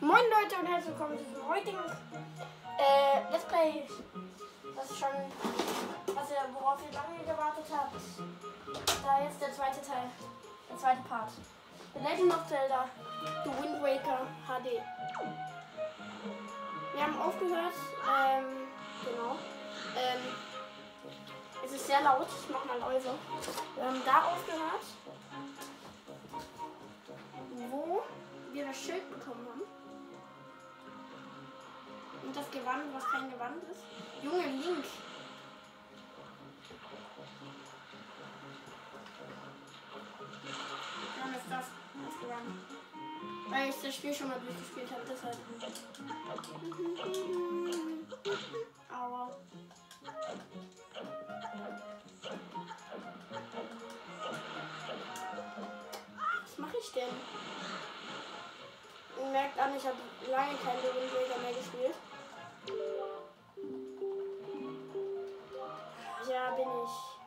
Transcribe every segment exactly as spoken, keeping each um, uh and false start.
Moin Leute und herzlich willkommen zu diesem heutigen äh, Let's Play. Das schon, was ihr, worauf ihr lange gewartet habt. Da jetzt der zweite Teil, der zweite Part. The Legend of Zelda, The Wind Waker H D. Wir haben aufgehört, ähm, genau. Ähm, es ist sehr laut, ich mach mal leise. Wir haben da aufgehört, wo wir das Schild bekommen haben. Und das Gewand, was kein Gewand ist. Junge, Link. Dann ist das das Gewand. Weil ich das Spiel schon mal durchgespielt habe, deshalb. Aua. Was mache ich denn? Ihr merkt an, ich habe lange keinen Wind Waker mehr gespielt. Ja, bin ich.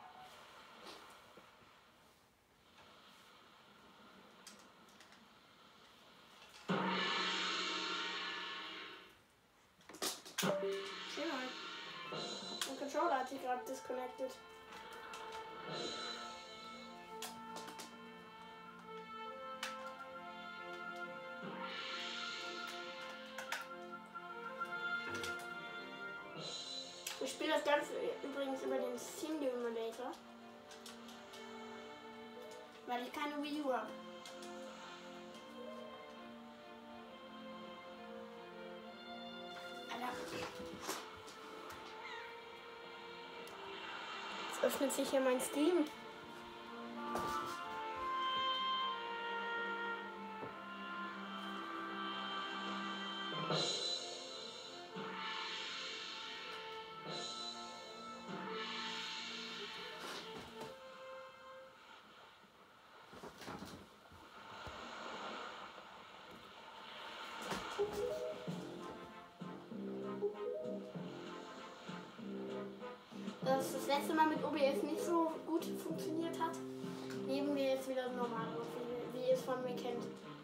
Schön mal. Mein Controller hat sich gerade disconnected. Ich spiele das Ganze übrigens über den Simulator, weil ich keine Wii U habe. Alter. Jetzt öffnet sich hier mein Steam. Dass das letzte Mal mit O B S nicht so gut funktioniert hat, nehmen wir jetzt wieder normal auf, wie, wie ihr es von mir kennt.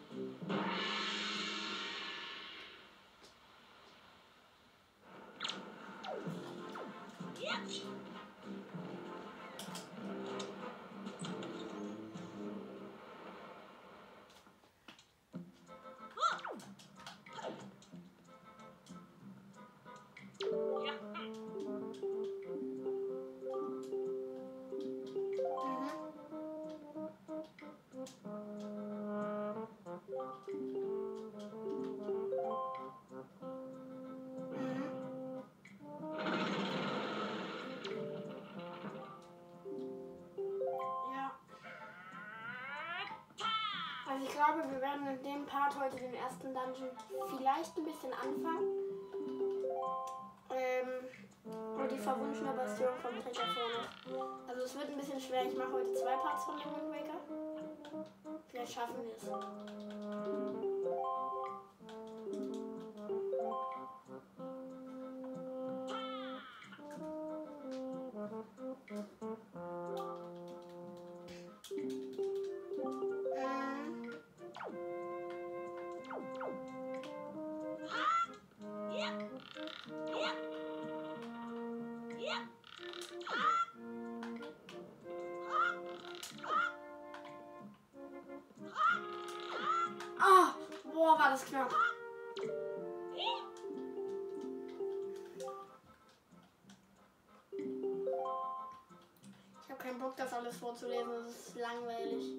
Also ich glaube, wir werden in dem Part heute den ersten Dungeon vielleicht ein bisschen anfangen. Ähm, und die verwunschene Bastion vom Trecker vorne. Also es wird ein bisschen schwer. Ich mache heute zwei Parts von dem Wind Waker. Vielleicht schaffen wir es. Ah, boah, war das knapp. Ich habe keinen Bock, das alles vorzulesen, das ist langweilig.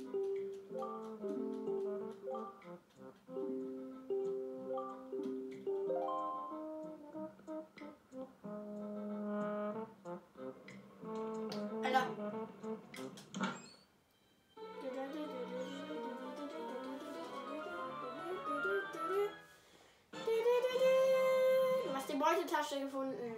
Alter. Du hast die Beutetasche gefunden.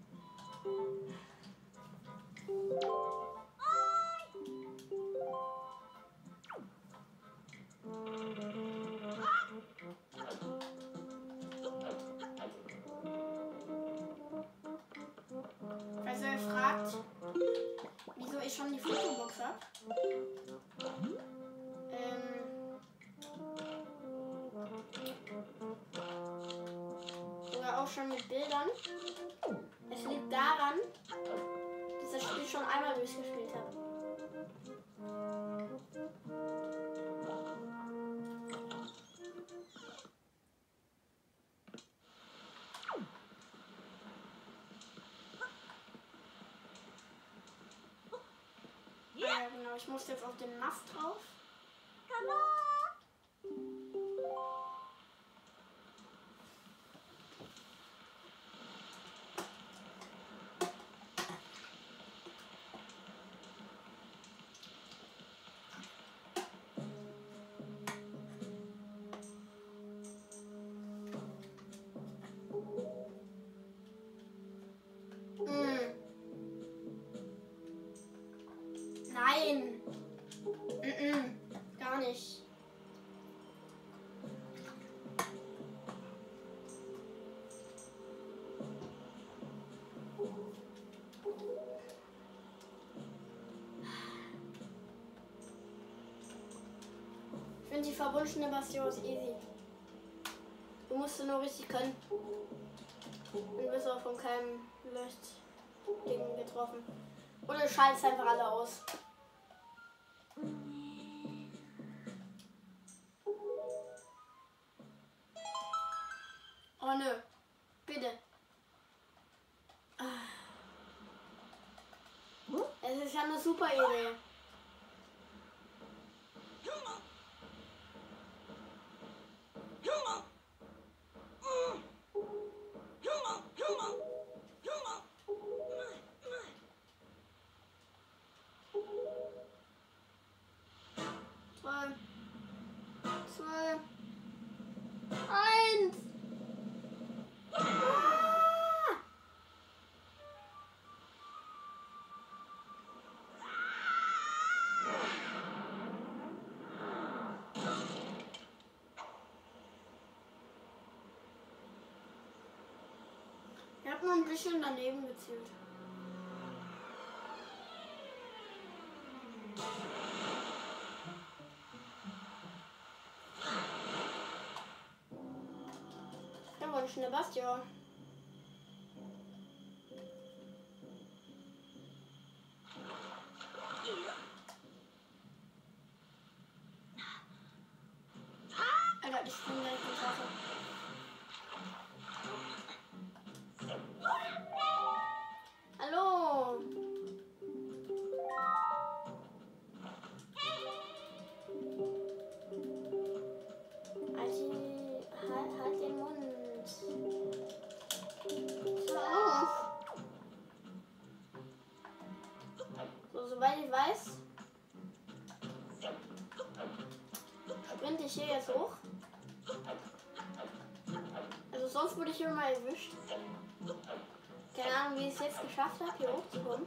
Also er fragt, wieso ich schon die Fotobox habe. Ähm auch schon mit Bildern. Es liegt daran, dass ich das Spiel schon einmal durchgespielt habe. Ja, genau. Ich muss jetzt auf den Mast drauf. Nein. Mm-mm. Gar nicht. Ich finde die verbundene Bastion ist easy. Du musst nur richtig können. Und bist auch von keinem Leuchtding getroffen. Oder du schaltest einfach alle aus. Oh nö. Bitte. Es ist ja eine super Idee. Zwei. Zwei. Eins. Ah! Ich habe nur ein bisschen daneben gezielt. Eine Bastion. Alter, ich bin gleich im Wasser. Hallo. Alti, halt, halt den Mund. So, soweit ich weiß, sprinte ich hier jetzt hoch. Also sonst wurde ich hier mal erwischt. Keine Ahnung, wie ich es jetzt geschafft habe, hier hochzukommen.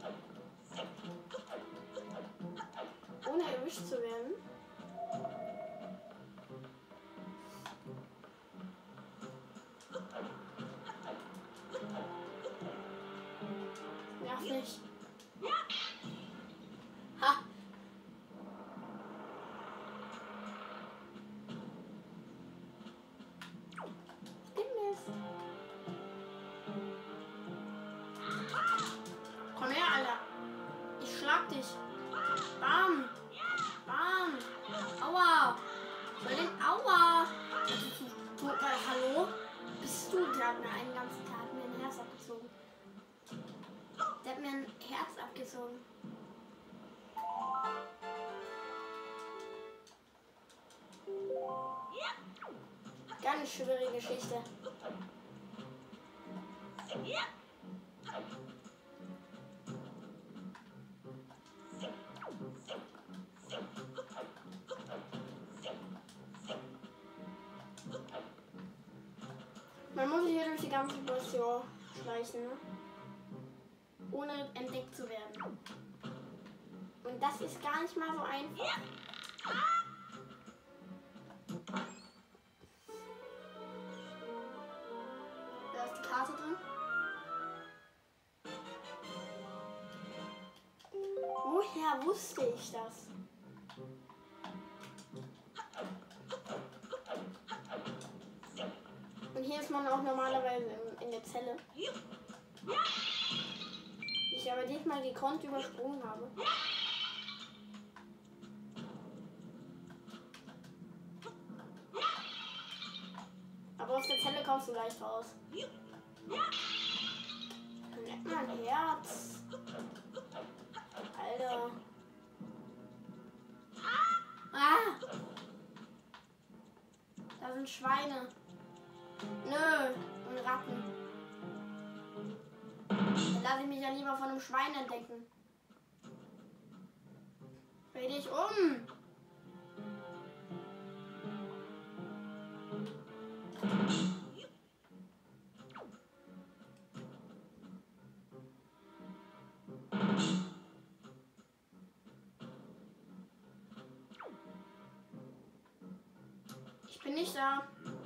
Ohne erwischt zu werden. Nervt nicht. Ha! Komm her, Alter. Ich schlag dich. Bam. Bam. Aua. Soll den Aua. Du, du, äh, hallo? Bist du? Der hat mir einen ganzen Tag mir ein Herz abgezogen. Der hat mir ein Herz abgezogen. Ganz schwierige Geschichte. Man muss hier durch die ganze Bastion schleichen, ne? Ohne entdeckt zu werden. Und das ist gar nicht mal so einfach. Da ist die Karte drin. Woher wusste ich das? Und hier ist man auch normalerweise in, in der Zelle. Die ich aber diesmal gekonnt übersprungen habe. Aber aus der Zelle kommst du leicht raus. Mein Herz. Alter. Ah! Da sind Schweine. Nö, und Ratten. Dann lasse ich mich ja lieber von einem Schwein entdecken. Dreh dich um. Ich bin nicht da.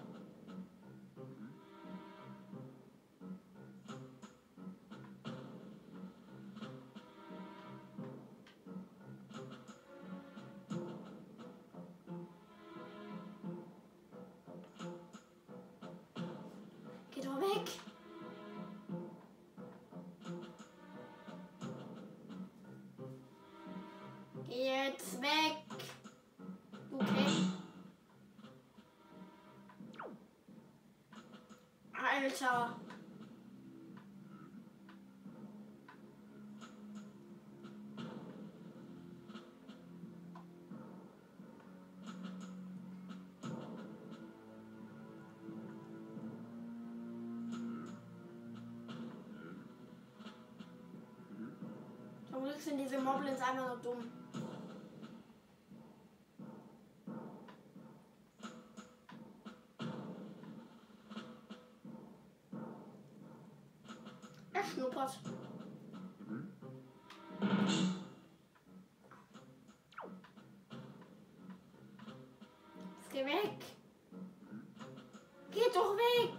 Geh doch weg. Geh jetzt weg. Okay. Alter. Zum Glück sind diese Moblins einfach nur dumm. Er schnuppert. Jetzt geh weg. Geh doch weg.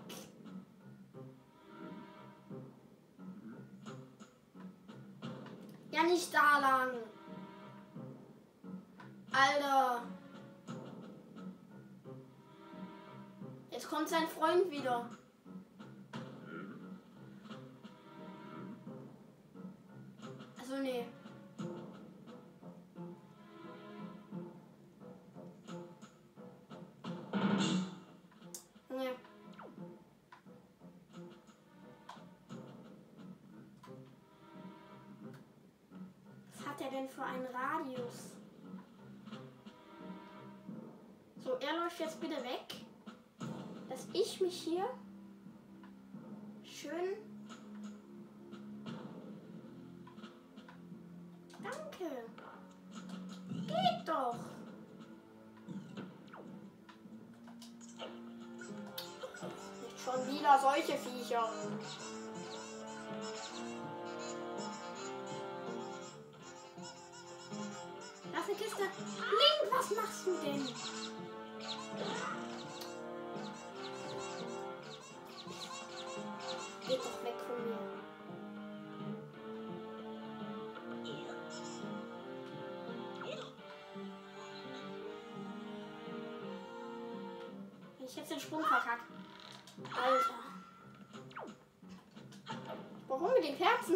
Ja, nicht da lang. Alter. Jetzt kommt sein Freund wieder. Also nee. Junge. Was hat er denn für einen Radius? So, er läuft jetzt bitte weg, dass ich mich hier schön... Danke. Geht doch. Nicht schon wieder solche Viecher. Da ist eine Kiste. Link, was machst du denn? Geht doch weg von mir. Ich hab den Sprung verkackt. Alter. Warum mit den Kerzen?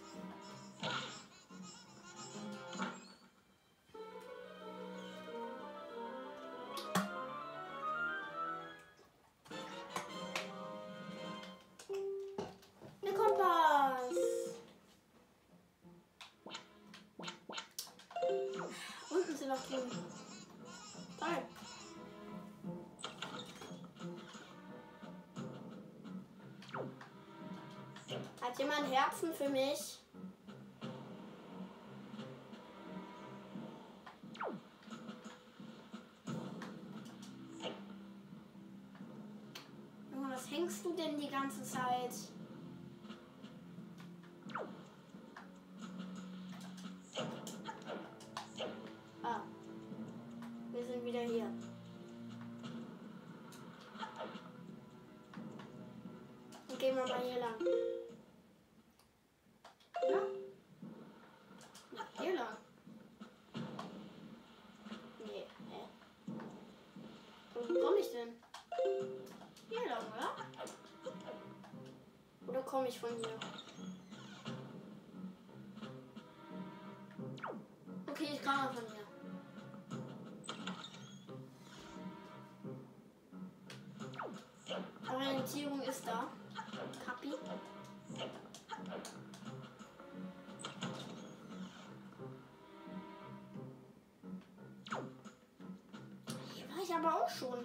Der Kompass. Unten sind noch drin. Toll. Hat jemand Herzen für mich? Junge, was hängst du denn die ganze Zeit? Ah. Wir sind wieder hier. Und gehen wir mal hier lang. Ja? Ja, hier lang. Nee, hä? Wo komm ich denn? Hier lang, oder? komme ich von hier? Okay, ich komme von hier. Orientierung ist da. Kapi. Hier war ich aber auch schon.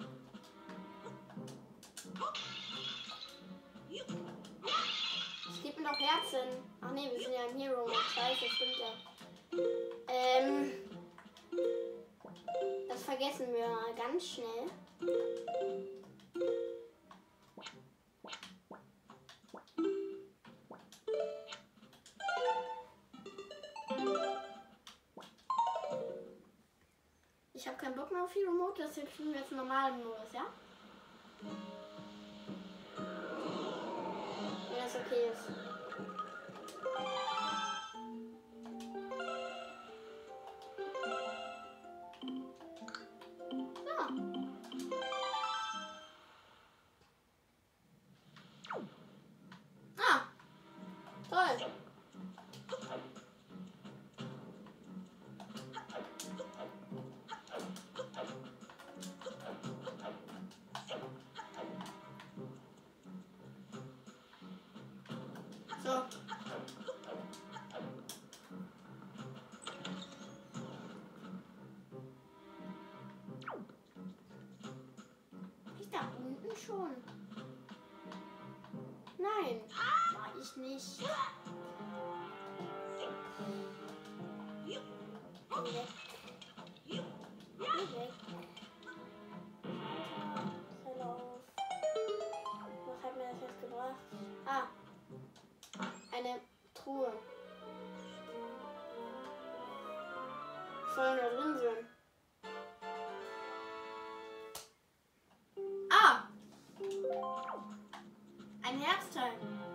Es gibt noch Herzen. Ach nee, wir sind ja im Hero. Scheiße, stimmt ja. Ähm. Das vergessen wir mal ganz schnell. Ich habe keinen Bock mehr auf Hero Mode, deswegen kriegen wir jetzt einen normalen Modus, ja? Wenn das okay ist. Ja. Ah, toll. So. Ich da unten schon. Nein, war ich nicht. Geh weg. Geh weg. Verlauf. Was hat mir das jetzt gebracht? Ah. Eine Truhe. Soll da drin sein? Ah! Ein Herzteil.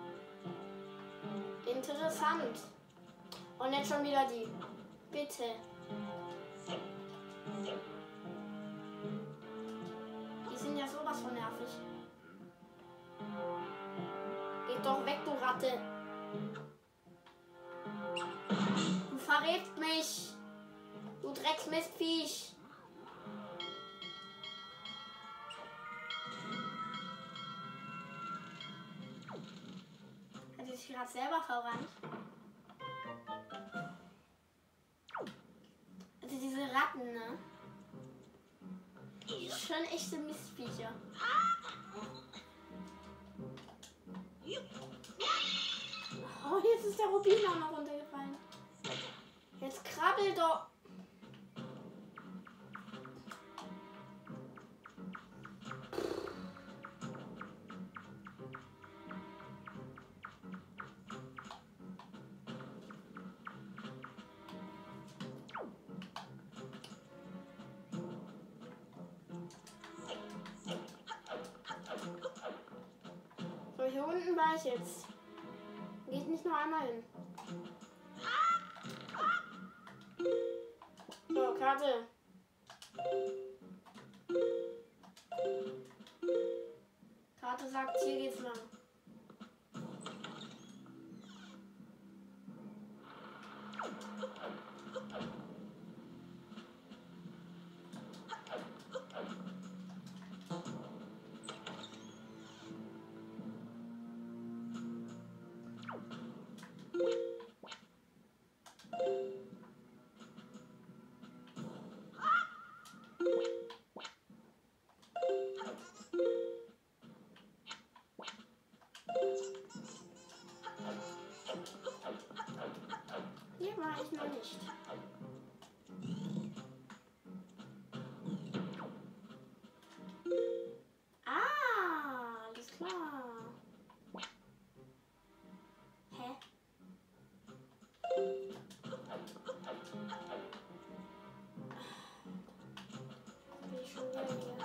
Interessant. Und jetzt schon wieder die. Bitte. Die sind ja sowas von nervig. Geht doch weg, du Ratte. Du verrätst mich. Du Drecksmistviech. Hat sie sich gerade selber verrannt? Also diese Ratten, ne? Schon echte Mistviecher. Oh, jetzt ist der Rubin auch noch runtergefallen. Jetzt krabbel doch. So, hier unten war ich jetzt. Geht nicht nur einmal hin. So, Karte. Karte sagt, hier geht's lang. Hier war ich noch nicht. Ah, alles klar. Hä? Bin ich schon wieder hier.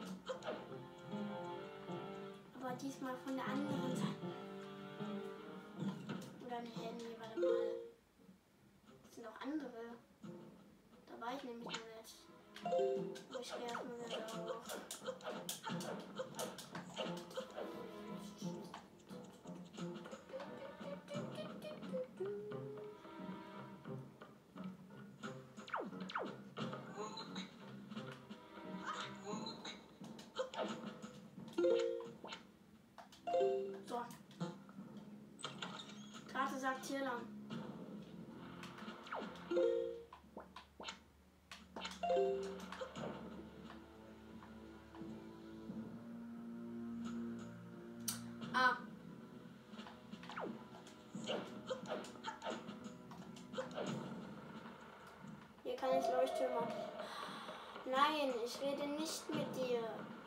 Aber diesmal von der anderen Seite. Oder ein Handy, warte mal. Das sind auch andere. Da war ich nämlich noch nicht. Aber ich gehe erstmal wieder drauf. jetzt hier lang. Ah. Hier kann ich Leuchttürme. Nein, ich rede nicht mit dir.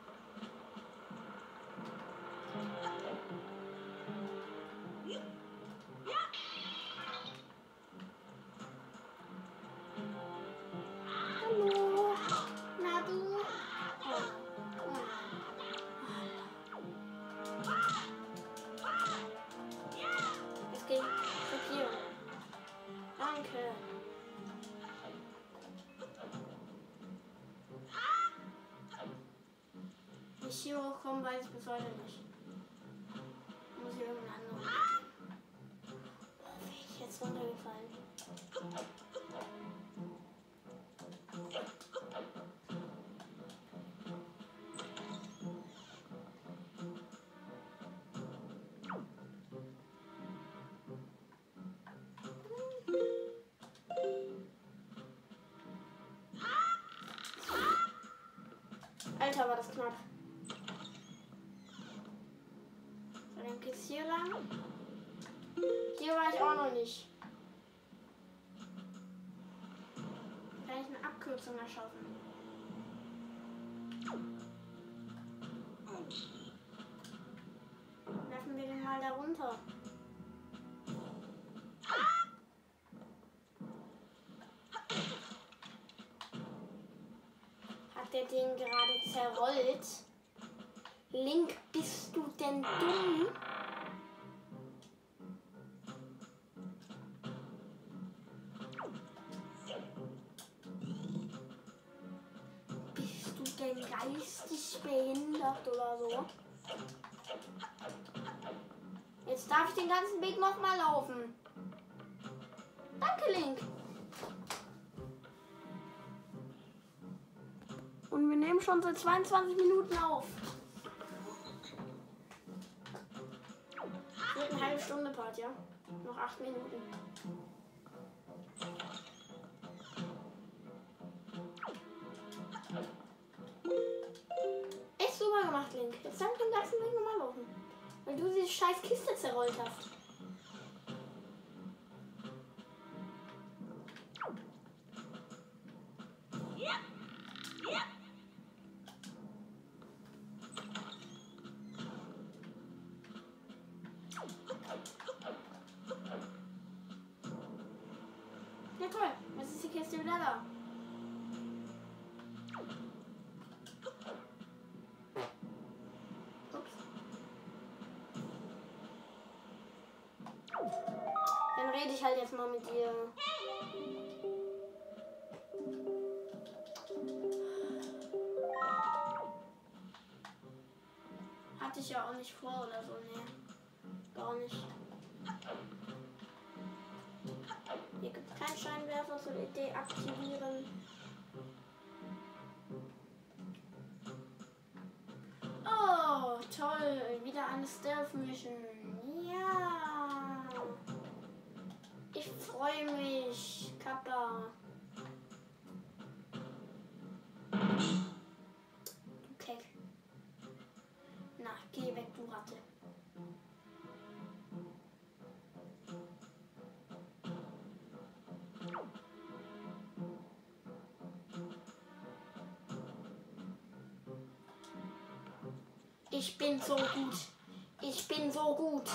Hallo. Na du? Oh. Oh. Jetzt geh ich hier. Danke. Wie ich hier hochkomme, weiß ich bis heute nicht. Muss ich irgendeinen anderen Weg gehen. Oh, wäre ich jetzt runtergefallen. Alter, war das knapp. So, dann geht's hier lang. Hier war ich auch noch nicht. Kann ich eine Abkürzung erschaffen? Werfen wir den mal da runter. Hat der den gerade zerrollt? Link, bist du denn dumm? Bist du denn geistig behindert oder so? Jetzt darf ich den ganzen Weg nochmal laufen. Danke, Link. Und wir nehmen schon seit zweiundzwanzig Minuten auf. Wird eine halbe Stunde Part, ja? Noch acht Minuten. Echt super gemacht, Link. Jetzt darf ich den ganzen Weg nochmal laufen. Weil du diese scheiß Kiste zerrollt hast. Ja toll, jetzt ist die Kiste wieder da. Ups. Dann rede ich halt jetzt mal mit dir. Hatte ich ja auch nicht vor oder so, ne. Gar nicht. Hier gibt es keinen Scheinwerfer, so deaktivieren. Oh, toll. Wieder eine Stealth-Mission. Ja. Ich freue mich, Kappa. Du Keck. Na, geh weg, du Ratte. Ich bin so gut. Ich bin so gut.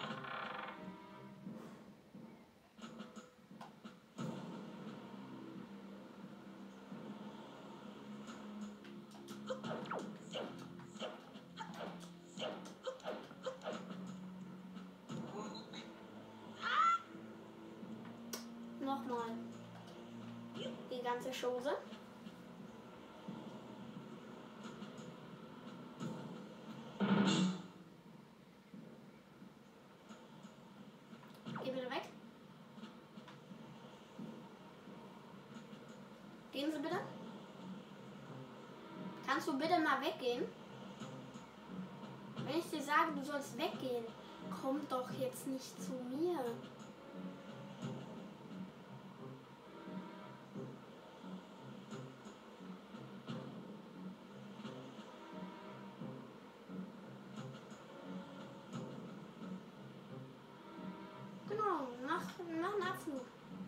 Nochmal. Die ganze Chose. Geh bitte weg. Gehen Sie bitte. Kannst du bitte mal weggehen? Wenn ich dir sage, du sollst weggehen, komm doch jetzt nicht zu mir. mach einen Abflug.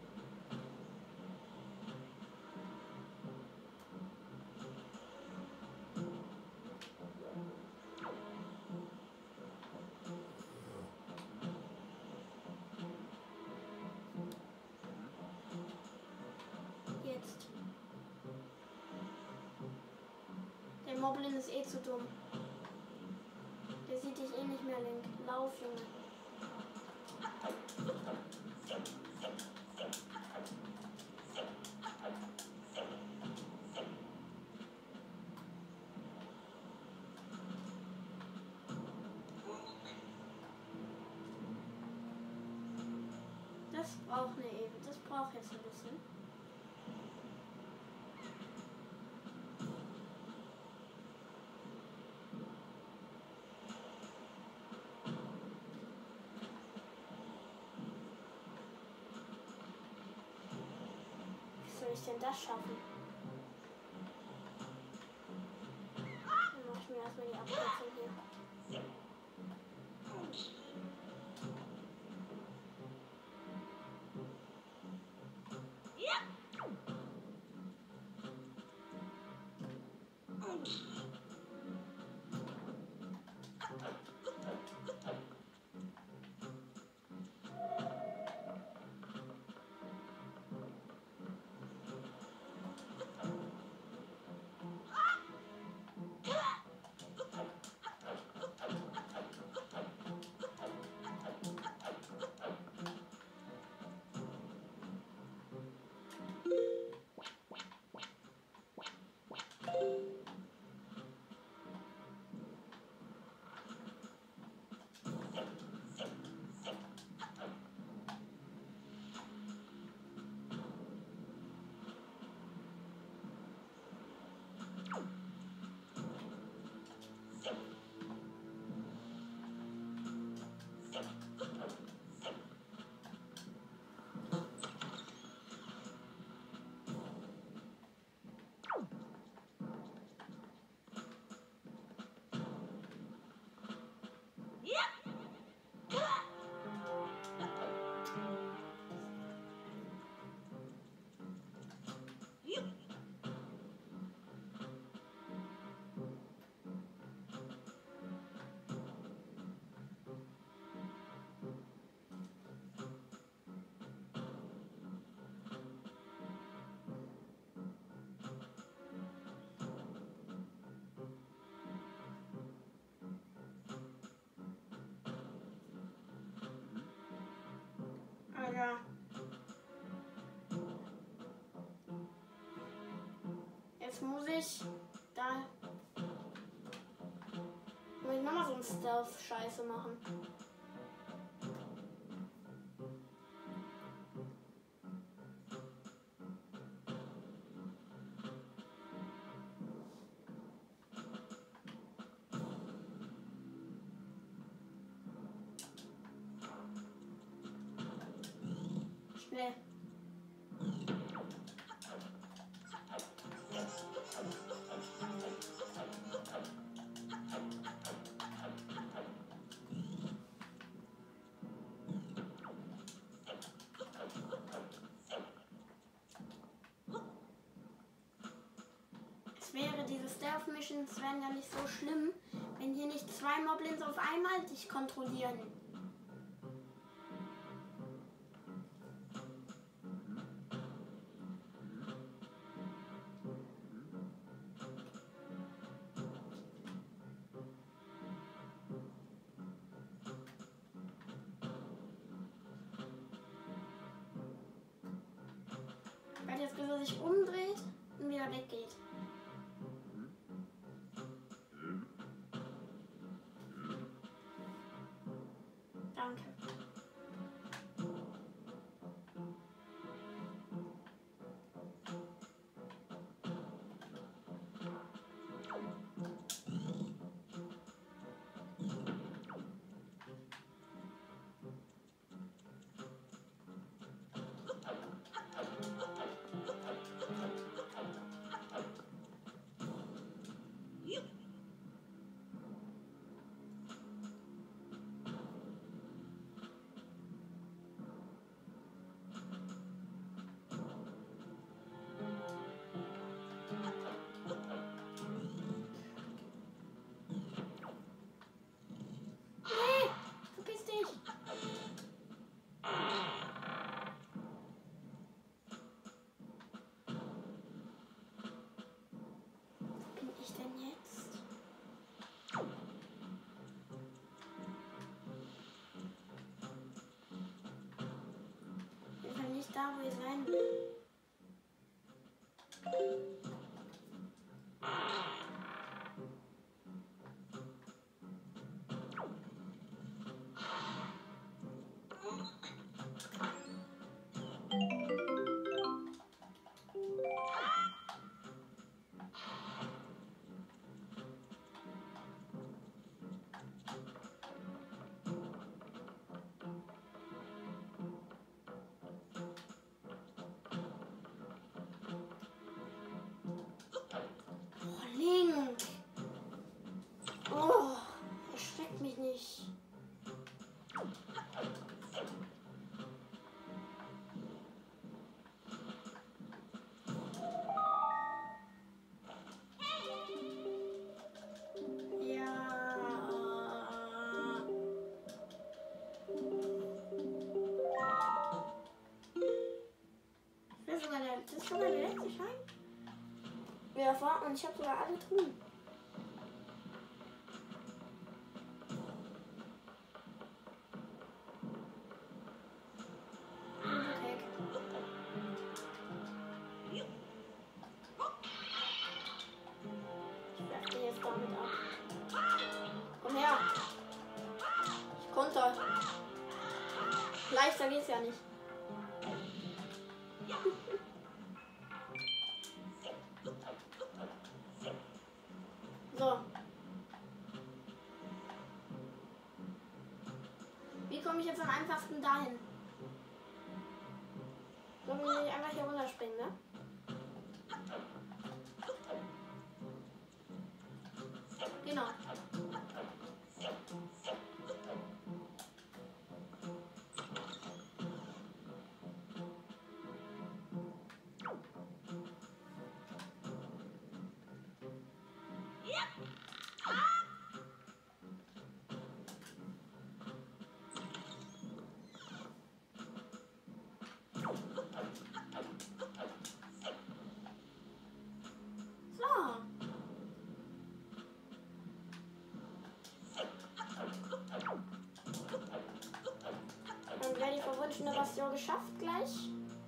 Jetzt. Der Moblin ist eh zu dumm. Der sieht dich eh nicht mehr, Link. Lauf, Junge. Das braucht eine Ewe. Das braucht jetzt ein bisschen. Wie soll ich denn das schaffen? Dann mach ich mir erstmal die Abkürzung hier. Ja. Jetzt muss ich da muss ich nochmal so ein Stealth-Scheiße machen. Schnell. Es wäre, diese Stealth-Missions wären ja nicht so schlimm, wenn hier nicht zwei Moblins auf einmal dich kontrollieren. Weil jetzt, bis er sich umdreht und wieder weggeht. Danke. nicht da, wo ihr sein will. Oh, erschreckt mich nicht. Ja. Das ist sogar der, das ist sogar der letzte Schein. Ja, war und ich habe sogar alle Truhen. Leichter geht's ja nicht. So. Wie komme ich jetzt am einfachsten dahin? Sollen wir nicht einfach hier runterspringen, ne? Genau. Wäre die verwunschene Bastion geschafft gleich.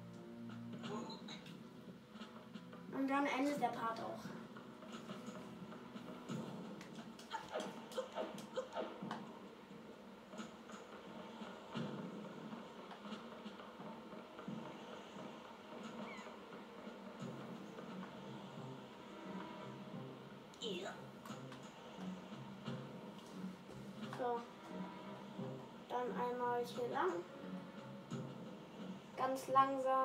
Und dann endet der Part auch. So. Dann einmal hier lang. Ganz langsam.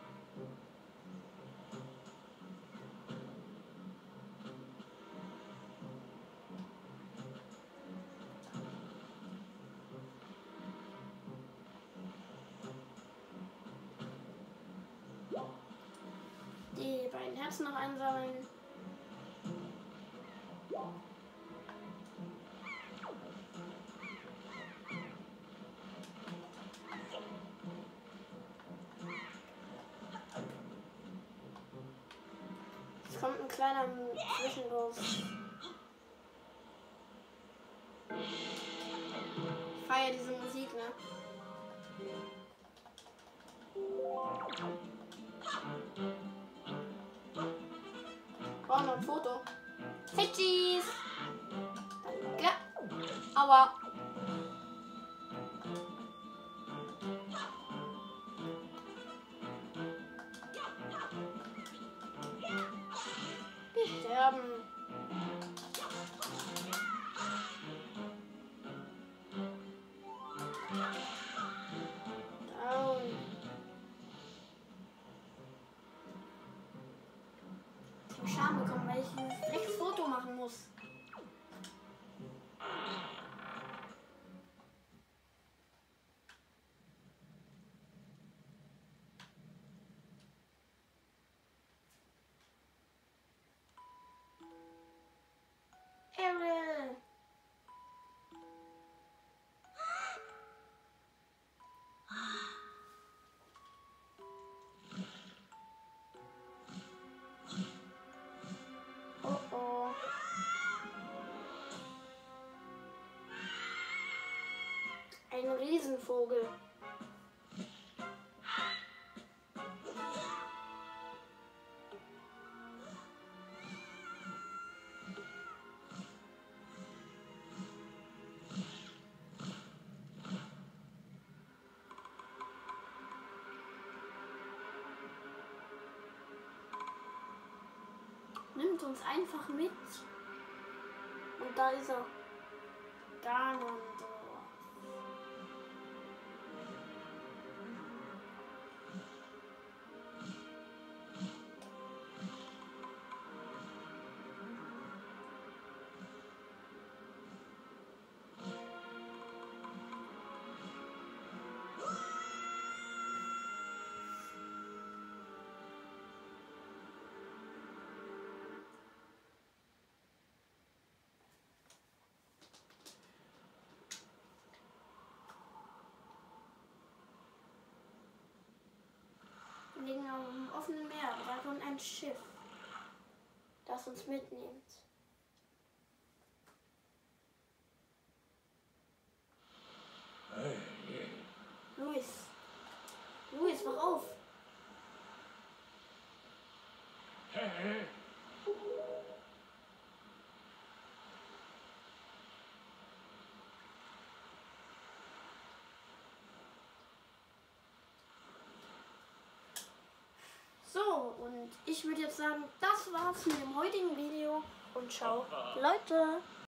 Die beiden Herzen noch einsammeln. Kommt ein kleiner Zwischenwurf. Ich feiere diese Musik, ne? Oh, noch ein Foto. Fitchies! Danke. Aua. Sterben. Down. Ich habe Scham bekommen, weil ich dieses Drecksfoto machen muss. Ariel. Oh oh. Ein Riesenvogel. uns einfach mit. Und da ist er. Ganondorf. Wir liegen auf dem offenen Meer. Da kommt ein Schiff, das uns mitnimmt. Luis. Luis, wach auf. So, und ich würde jetzt sagen, das war's mit dem heutigen Video und ciao, Leute.